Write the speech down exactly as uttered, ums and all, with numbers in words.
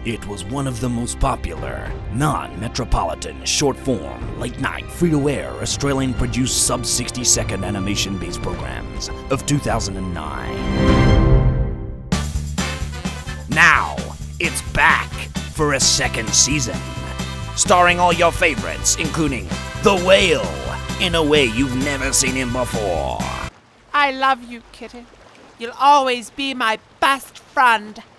It was one of the most popular, non-metropolitan, short-form, late-night, free-to-air, Australian-produced sub sixty second animation-based programs of two thousand nine. Now, it's back for a second season, starring all your favorites, including The Whale, in a way you've never seen him before. I love you, Kitty. You'll always be my best friend.